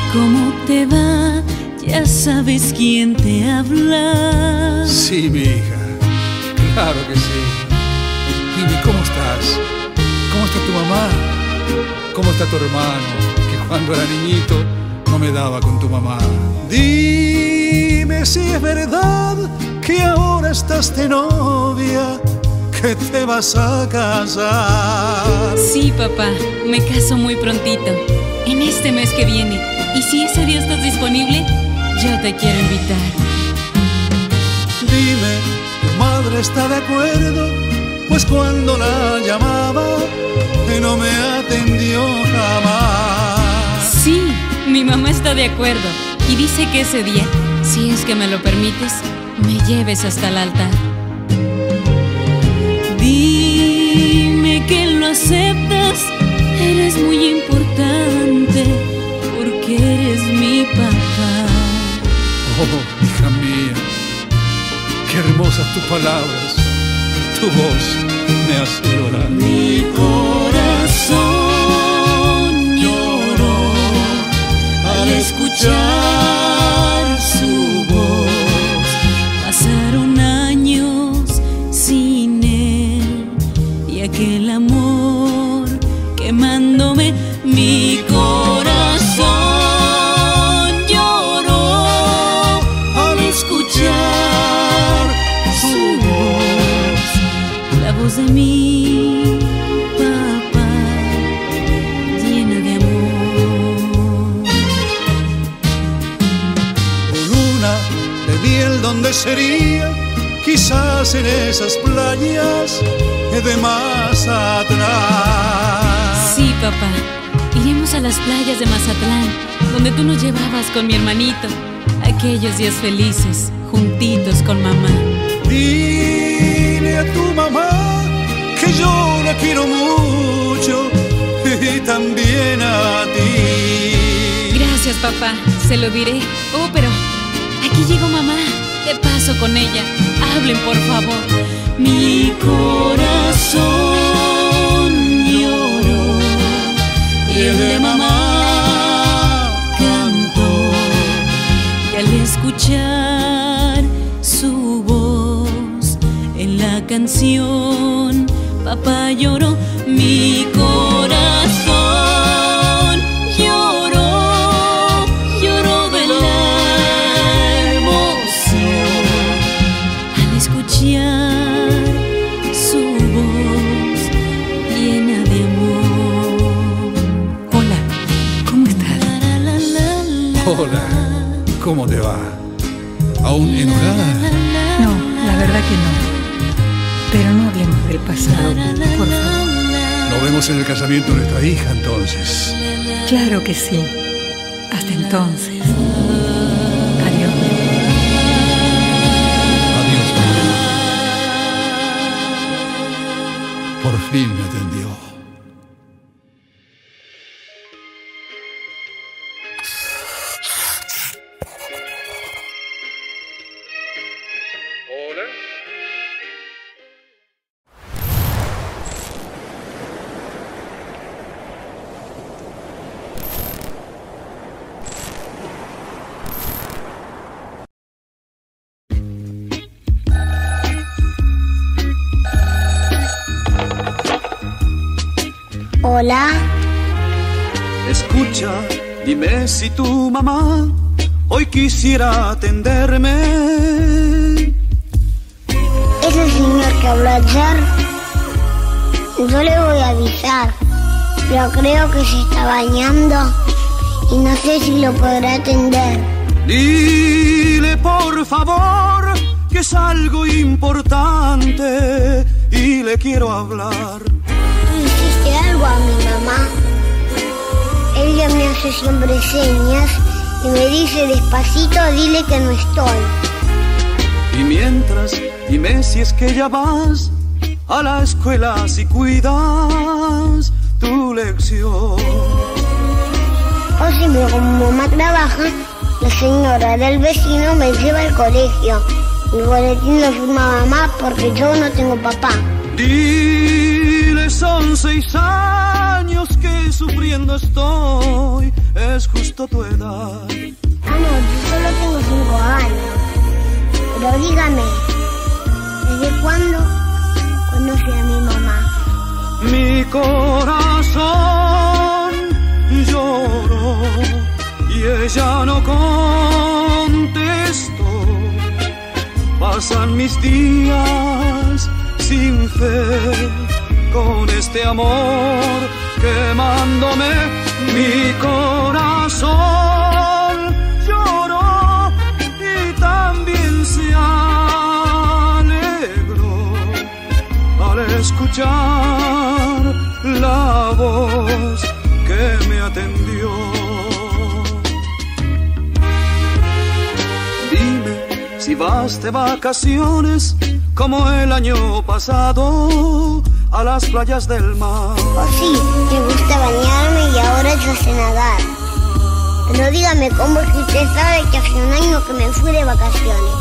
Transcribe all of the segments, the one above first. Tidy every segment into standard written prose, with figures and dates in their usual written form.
¿cómo te va? Ya sabes quién te habla. Sí, mi hija, claro que sí. Dime, ¿cómo estás? ¿Cómo está tu mamá? ¿Cómo está tu hermano? Que cuando era niñito no me daba con tu mamá. Dime si es verdad que ahora estás de novia, que te vas a casar. Sí, papá, me caso muy prontito, en este mes que viene. Y si ese día estás disponible, yo te quiero invitar. Dime, ¿tu madre está de acuerdo? Pues cuando la llamaba, no me atendió jamás. Sí, mi mamá está de acuerdo y dice que ese día, si es que me lo permites, me lleves hasta el altar. Dime que lo aceptas, eres muy importante, porque eres mi papá. Oh, hija mía, qué hermosas tus palabras, tu voz me hace llorar. Mi corazón lloró al escuchar su voz. Pasaron años sin él y aquel amor quemándome. Mi corazón lloró al escuchar su voz, la voz de mi papá, llena de amor. Luna de miel, ¿dónde sería? Quizás en esas playas de Mazatlán. Sí, papá, iremos a las playas de Mazatlán, donde tú nos llevabas con mi hermanito. Aquellos días felices, juntitos con mamá. Dile a tu mamá que yo la quiero mucho y también a ti. Gracias, papá, se lo diré. Oh, pero aquí llegó mamá. De paso con ella, hablen por favor. Mi corazón lloró y el de mamá cantó, y al escuchar su voz en la canción, papá lloró. Mi corazón lloró, lloró de la emoción al escuchar su voz llena de amor. Hola, ¿cómo estás? Hola, ¿cómo te va? ¿Aún enojada? No, la verdad que no. Pero no hablemos del pasado, por favor. Nos vemos en el casamiento de nuestra hija, entonces. Claro que sí. Hasta entonces. Adiós. Adiós, mamá. Por fin me atendió. Hola. Hola. Escucha, dime si tu mamá hoy quisiera atenderme. Ese señor que habló ayer, yo le voy a avisar, pero creo que se está bañando y no sé si lo podrá atender. Dile por favor que es algo importante y le quiero hablar. ¿Tú hiciste algo a mi mamá? Ella me hace siempre señas y me dice despacito, dile que no estoy. Y mientras, dime si es que ya vas a la escuela, si cuidas tu lección. O si me como mamá trabaja, la señora del vecino me lleva al colegio. Mi boletín lo firma mamá porque yo no tengo papá. Dile, son 6 años que sufriendo estoy, tienes justo tu edad. Ah, no, yo solo tengo 5 años. Pero dígame, ¿desde cuándo conoce a mi mamá? Mi corazón lloró y ella no contestó. Pasan mis días sin fe, con este amor quemándome. Mi corazón lloró y también se alegró al escuchar la voz que me atendió. Dime si vas de vacaciones como el año pasado a las playas del mar. Oh sí, me gusta bañarme y ahora yo sé nadar. Pero dígame, ¿cómo es que usted sabe que hace un año que me fui de vacaciones?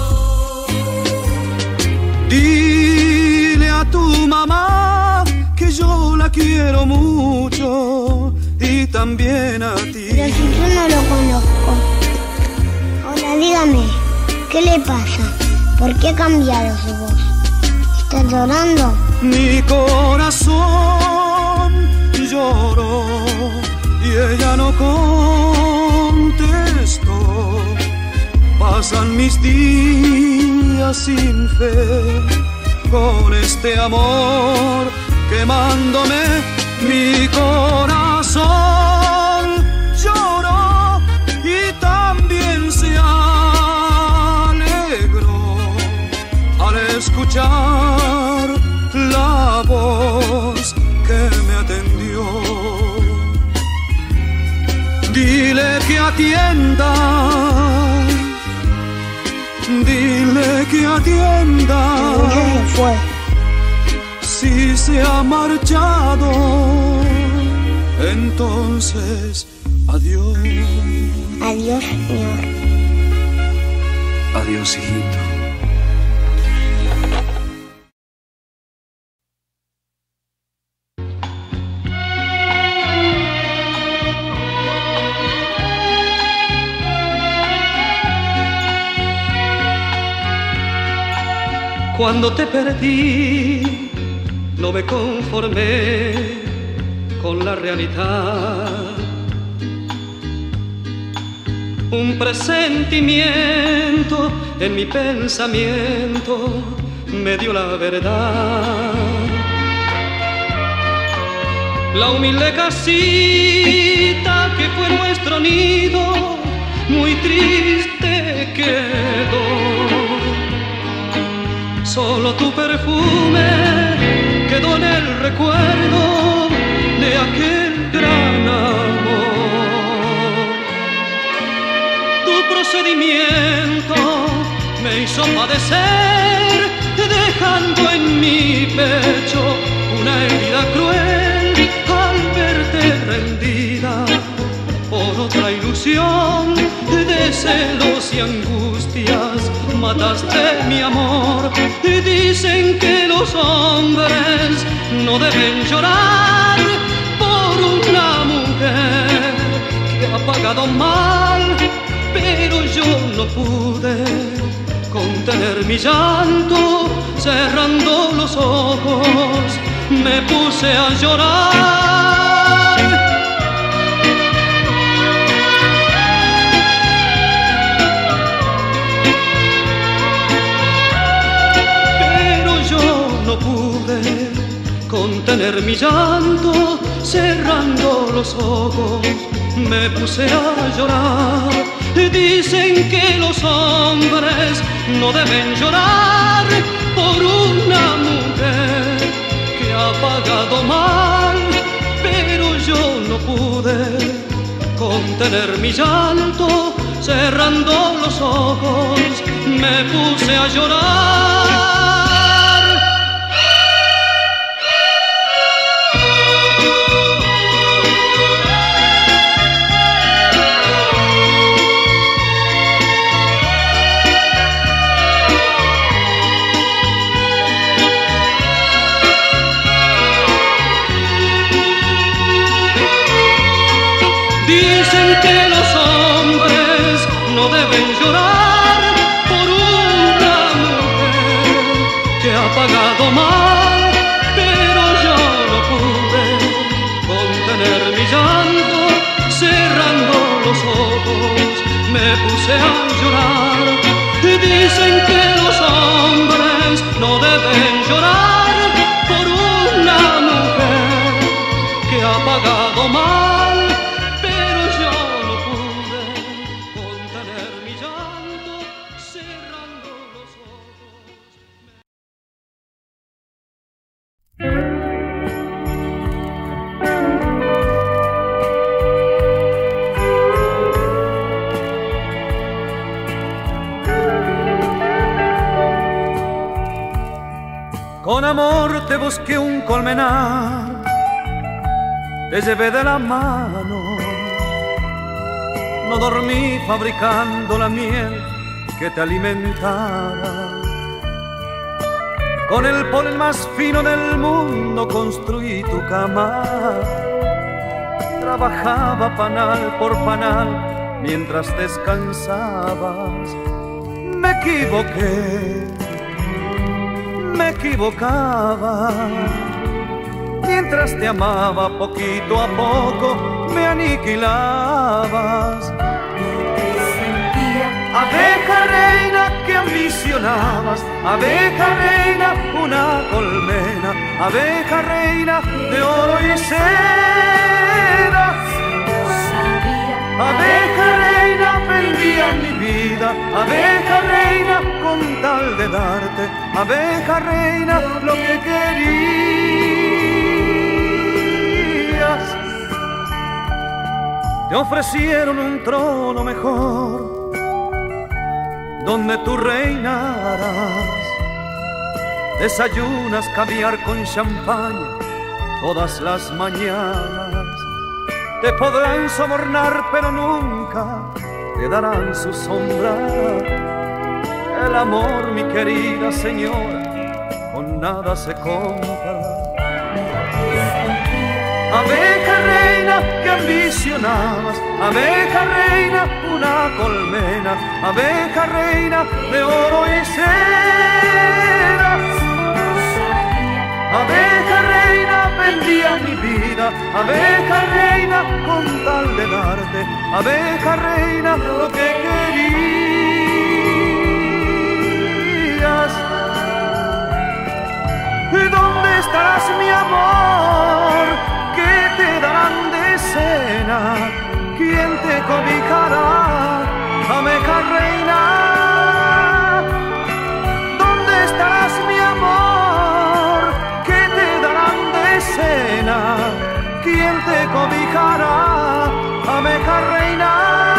Dile a tu mamá que yo la quiero mucho y también a ti. Pero si yo no lo conozco. Ahora dígame, ¿qué le pasa? ¿Por qué ha cambiado su voz? ¿Está llorando? Mi corazón lloró y ella no contestó. Pasan mis días sin fe, con este amor quemándome. Mi corazón lloró y también se alegró al escuchar la voz que me atendió. Dile que atienda, dile que atienda. Ya se fue. Si se ha marchado, entonces adiós. Adiós, señor. Adiós, hijito. Cuando te perdí, no me conformé con la realidad. Un presentimiento en mi pensamiento me dio la verdad. La humilde casita que fue nuestro nido, muy triste quedó. Solo tu perfume quedó en el recuerdo de aquel gran amor. Tu procedimiento me hizo padecer, dejando en mi pecho una herida cruel al verte rendida por otra ilusión de celos y angustias. Mataste mi amor y dicen que los hombres no deben llorar por una mujer que ha pagado mal, pero yo no pude contener mi llanto. Cerrando los ojos me puse a llorar. No pude contener mi llanto, cerrando los ojos me puse a llorar. Dicen que los hombres no deben llorar por una mujer que ha pagado mal, pero yo no pude contener mi llanto, cerrando los ojos me puse a llorar. Dicen que los hombres no deben llorar por una mujer que ha pagado mal, pero yo no pude contener mi llanto. Cerrando los ojos me puse a llorar. Dicen que los hombres no deben llorar por una mujer que ha pagado mal, pero yo no pude contener mi llanto. Cerrando los ojos. Con amor te busqué un colmenar, te llevé de la mano. No dormí fabricando la miel que te alimentara. Con el polen más fino del mundo construí tu cama. Trabajaba panal por panal mientras descansabas. Me equivoqué, me equivocaba. Mientras te amaba poquito a poco me aniquilabas. Abeja reina que ambicionabas, abeja reina una colmena, abeja reina de oro y seda. Abeja reina vendía mi vida, abeja reina con tal de darte, abeja reina lo que querías. Te ofrecieron un trono mejor donde tú reinarás. Desayunas caviar con champaña todas las mañanas. Te podrán sobornar pero nunca te darán su sombra. El amor, mi querida señora, con nada se compra. Abeja reina que ambicionabas, abeja reina una colmena, abeja reina de oro y seda. Abeja reina vendía mi vida, abeja reina con tal de darte, abeja reina lo que querías. ¿Dónde estarás, mi amor? ¿Qué te darán de cena? ¿Quién te cobijará, abeja reina? ¿Dónde estarás, mi amor? ¿Qué te darán de cena? ¿Quién te cobijará, abeja reina?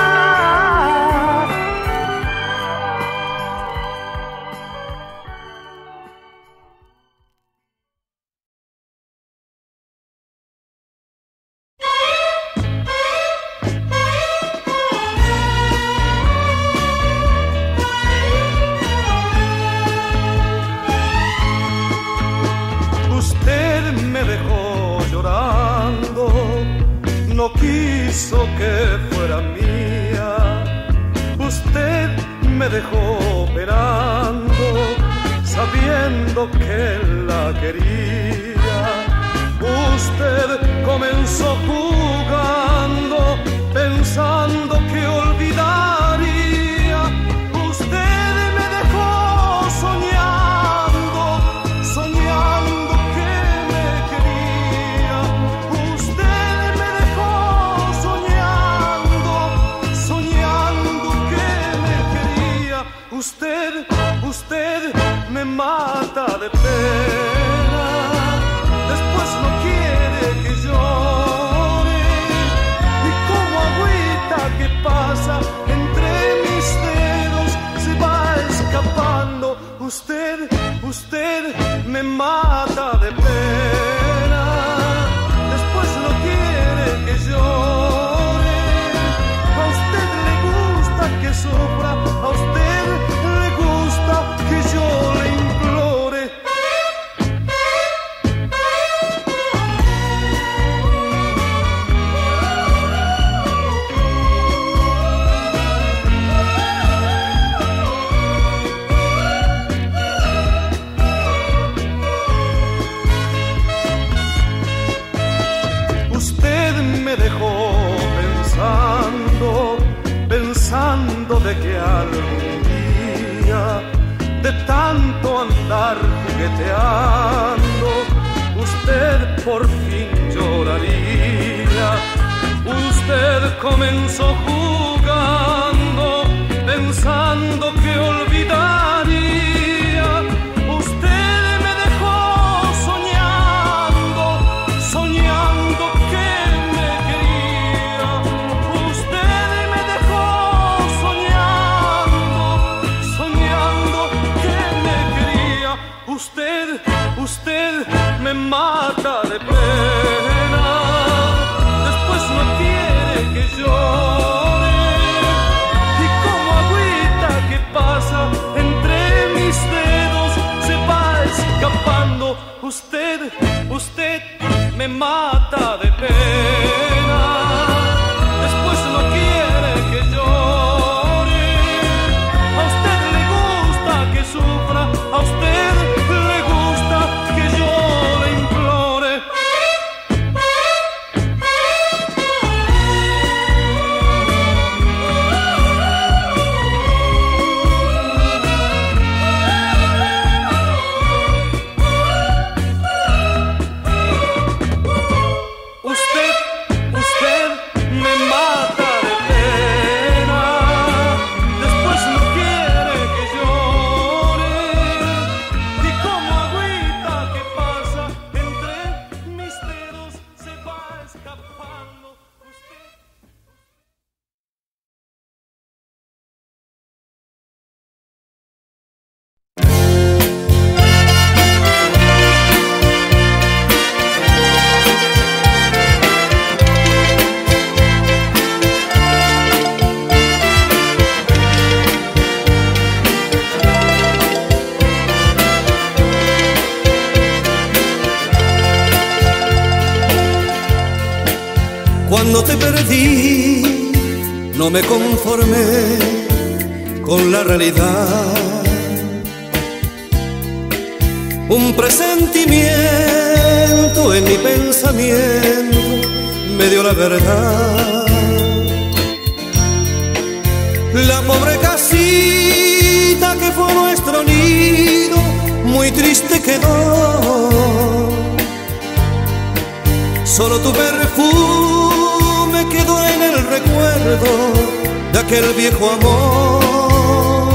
No quiso que fuera mía, usted me dejó esperando, sabiendo que la quería. Usted comenzó jugando, pensando que olvidaría. Usted me dejó soñando, soñando que me quería. Usted me mata de pena, después no quiere que llore, y como agüita que pasa entre mis dedos se va escapando. Usted me mata de pena, después no quiere que llore. A usted le gusta que sufra, a usted le gusta que yo le implore. puede que algún día de tanto andar jugueteando usted por fin lloraría. Usted comenzó jugando pensando que olvidaría. Usted me dejó soñando, soñando que me quería. Usted me dejó soñando, soñando que me quería. Usted me mata de pena, después no quiere que llore, y como agüita que pasa entre mis dedos se va escapando. Usted me mata de pena, después no quiere que llore. A usted le gusta que sufra, a usted le gusta que yo le implore. Usted me mata de pena, después no quiere que llore, y como agüita que pasa entre mis dedos se va escapando. Cuando te perdí, no me conformé con la realidad. Un presentimiento en mi pensamiento me dio la verdad. La pobre casita que fue nuestro nido, muy triste quedó. Solo tu perfume quedó en el recuerdo de aquel viejo amor.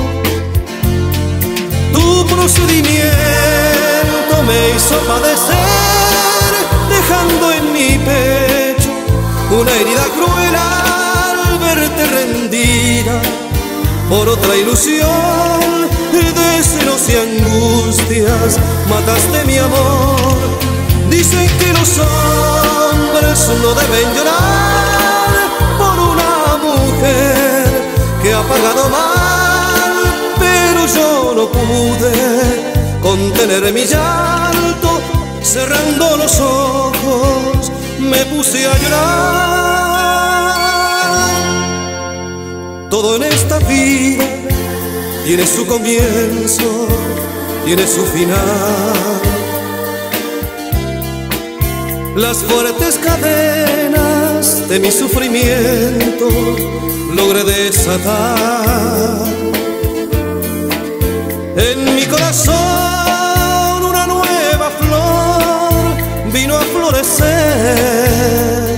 Tu procedimiento me hizo padecer, dejando en mi pecho una herida cruel al verte rendida por otra ilusión de celos y angustias. Mataste mi amor. Dicen que los hombres no deben llorar por una mujer que ha pagado mal, pero yo no pude contener mi llanto. Cerrando los ojos me puse a llorar. Todo en esta vida tiene su comienzo, tiene su final. Las fuertes cadenas de mi sufrimiento logré desatar. En mi corazón una nueva flor vino a florecer,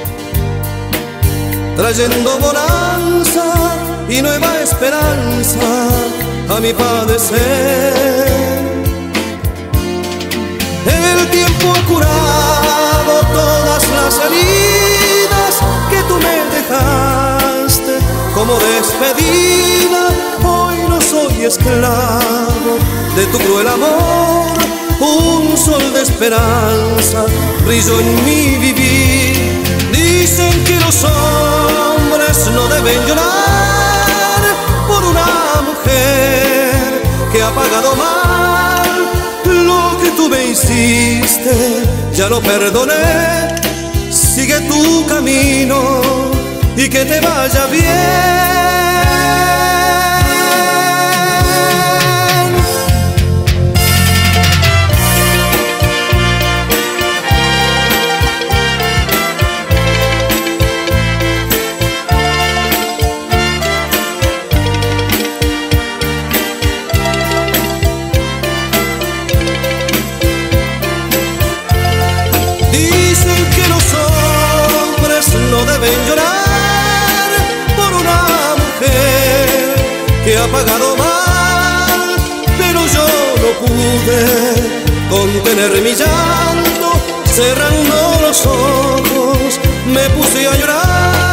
trayendo bonanza y nueva esperanza a mi padecer. El tiempo ha curado todas las heridas que tú me dejaste como despedida. Hoy no soy esclavo de tu cruel amor. Un sol de esperanza brilló en mi vivir. Dicen que los hombres no deben llorar por una mujer que ha pagado mal. Lo que tú me hiciste ya lo perdoné. Sigue tu camino y que te vaya bien. he apagado mal, pero yo no pude contener mi llanto. Cerrando los ojos me puse a llorar.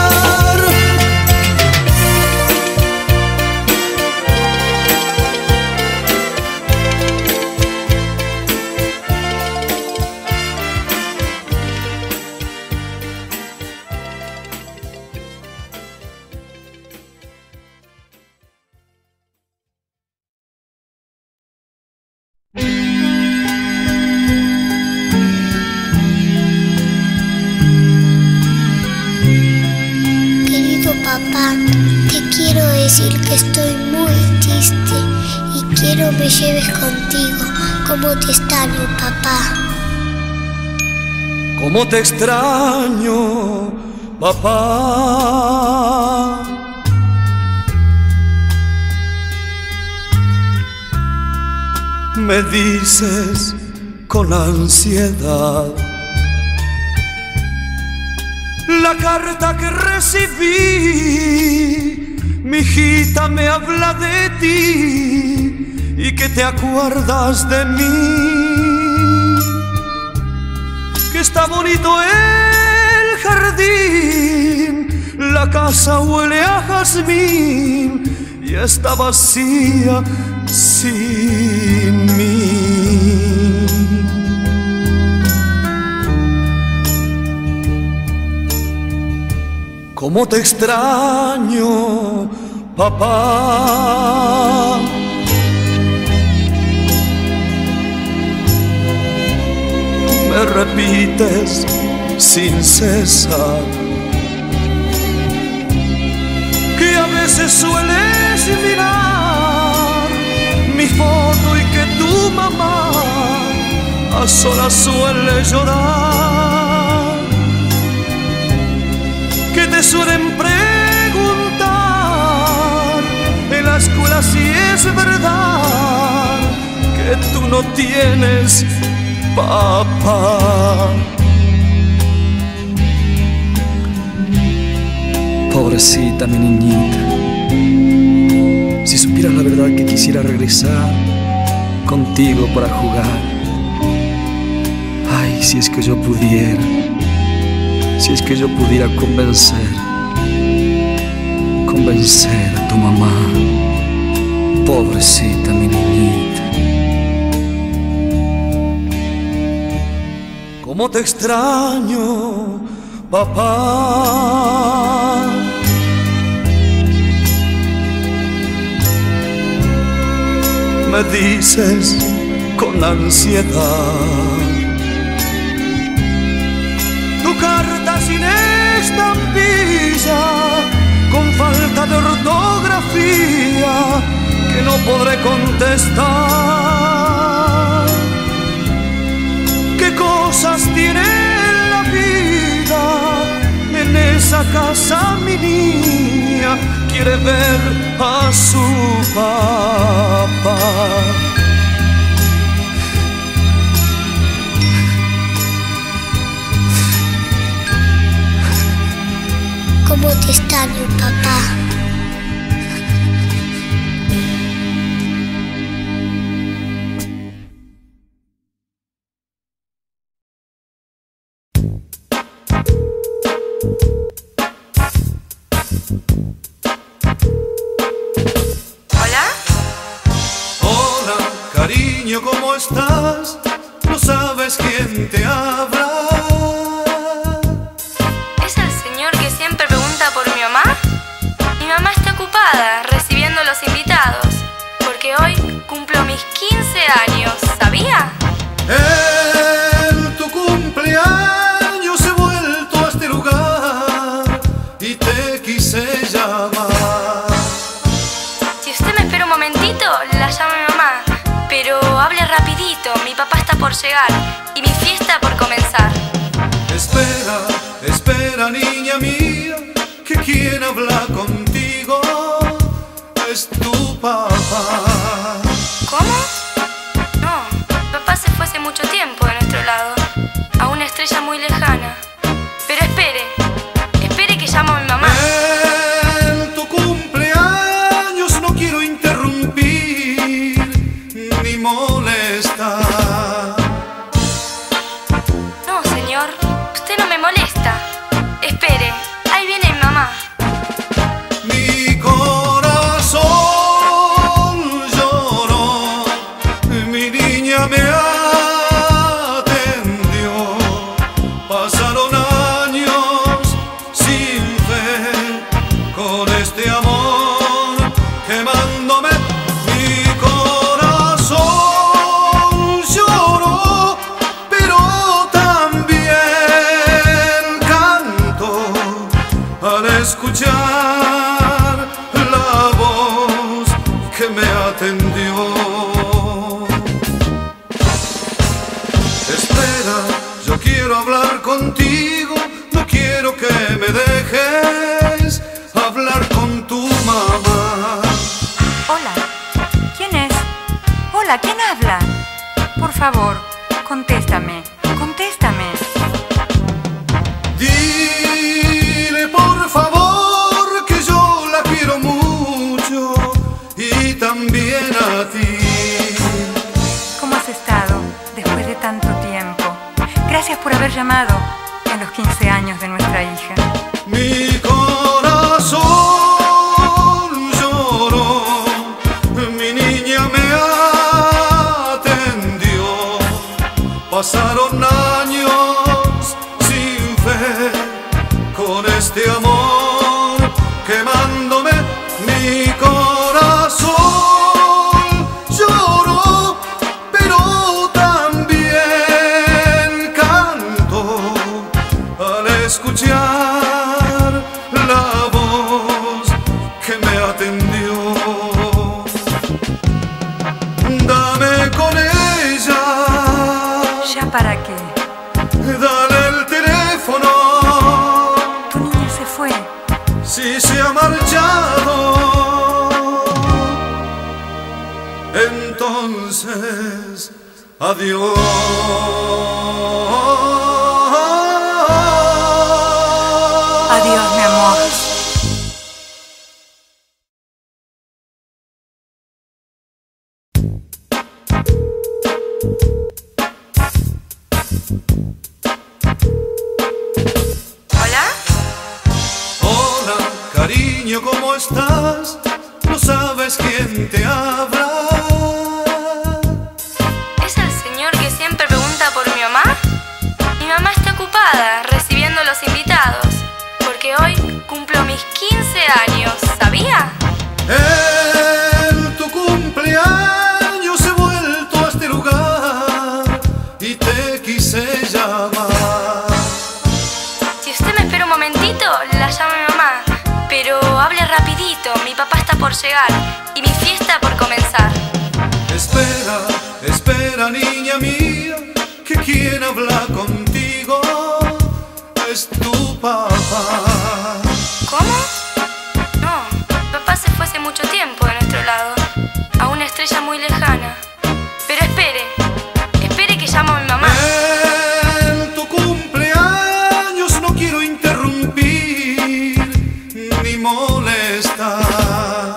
Decir que estoy muy triste y quiero me lleves contigo. ¿Cómo te extraño, papá? ¿Cómo te extraño, papá? Me dices con ansiedad la carta que recibí. Mi hijita me habla de ti y que te acuerdas de mí, que está bonito el jardín, la casa huele a jazmín y está vacía sin mí. ¿Cómo te extraño, papá? Me repites sin cesar que a veces sueles mirar mi foto y que tu mamá a solas suele llorar, que te suelen preguntar en la escuela si es verdad que tú no tienes papá. Pobrecita mi niñita, si supieras la verdad que quisiera regresar contigo para jugar. Ay, si es que yo pudiera, si es que yo pudiera convencer a tu mamá. Pobrecita mi niñita. ¿Cómo te extraño, papá? Me dices con ansiedad tu carta sin estampilla, con falta de ortografía, que no podré contestar. ¿Qué cosas tiene la vida en esa casa mi niña? Quiere ver a su papá. ¿Cómo te extraño, papá? ¿Hola? Hola, cariño, ¿cómo estás? No sabes quién te habla. Mi mamá está ocupada recibiendo a los invitados, porque hoy cumplo mis 15 años, ¿sabía? En tu cumpleaños he vuelto a este lugar y te quise llamar. Si usted me espera un momentito, la llamo a mi mamá, pero hable rapidito, mi papá está por llegar y mi fiesta por comenzar. Espera, espera, niña mía, que quien habla contigo es tu papá. ¿Cómo? No, papá se fue hace mucho tiempo de nuestro lado, a una estrella muy lejana. Pero espere que llamo a mi mamá. En tu cumpleaños no quiero este amor quemándome. Mi corazón lloró, pero también canto al escuchar la voz que me atendió. Espera, yo quiero hablar contigo, no quiero que me dejes hablar con tu mamá. Hola, ¿quién es? Hola, ¿quién habla? Por favor, contéstame, contéstame. Dile por favor que yo la quiero mucho y también a ti. ¿Cómo has estado después de tanto tiempo? Gracias por haber llamado en los 15 años de nuestra hija. Mi corazón lloró, mi niña me atendió. Pasaron años sin fe, con este amor quemándome. Mi corazón lloró, pero también canto al escuchar la voz que me atendió. Dame con ella. ¿Ya para qué? Dale el teléfono. Tu niña se fue. Si se ha marchado, entonces adiós. Adiós, mi amor. ¿Hola? Hola, cariño, ¿cómo estás? ¿No sabes quién te habla? ¿Es el señor que siempre pregunta por mi mamá? Mi mamá está ocupada recibiendo a los invitados, porque hoy cumplo mis 15 años, ¿sabía? En tu cumpleaños he vuelto a este lugar y te quise llamar. Si usted me espera un momentito, la llamo a mi mamá. Pero hable rapidito, mi papá está por llegar y mi fiesta por comenzar. Espera, espera, niña mía, que quien habla contigo es tu papá. ¿Cómo? No, papá se fue hace mucho tiempo de nuestro lado, a una estrella muy lejana. Pero espere que llamo a mi mamá. En tu cumpleaños no quiero interrumpir ni molestar.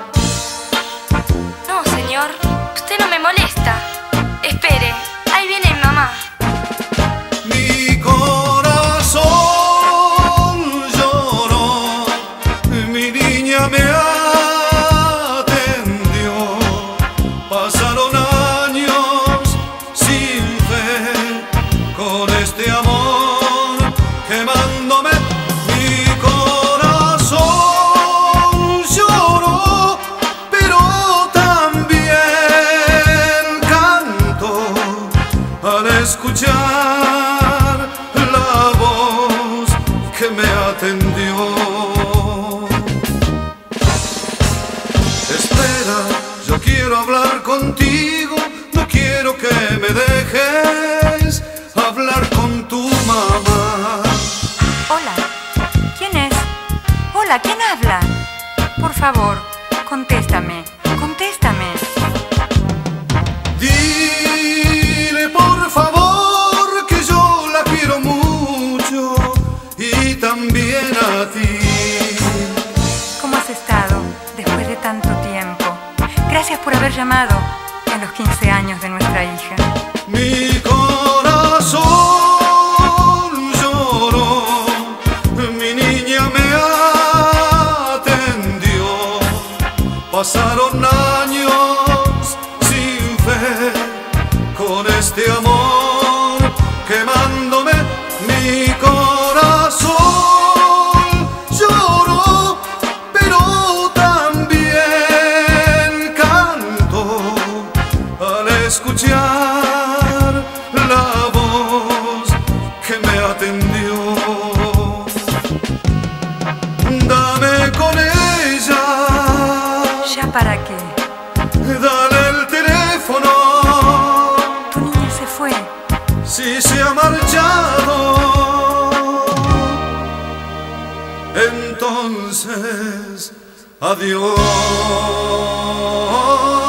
No, señor, usted no me molesta. Espere, ahí viene mi mamá. Mi corazón lloró, mi niña me atendió. Pasaron años sin fe, con este amor quemándome. Mi corazón lloró, pero también canto al escuchar la voz que me atendió. Espera, yo quiero hablar contigo, no quiero que me dejes hablar con tu mamá. Hola, ¿quién es? Hola, ¿quién habla? Por favor, contéstame, contéstame. Dile por favor que yo la quiero mucho y también a ti. ¿Cómo has estado después de tanto tiempo? Gracias por haber llamado en los 15 años de nuestra hija. Mi corazón lloró, mi niña me atendió. Pasaron años sin fe, con este amor quemándome. Mi corazón lloró, pero entonces adiós.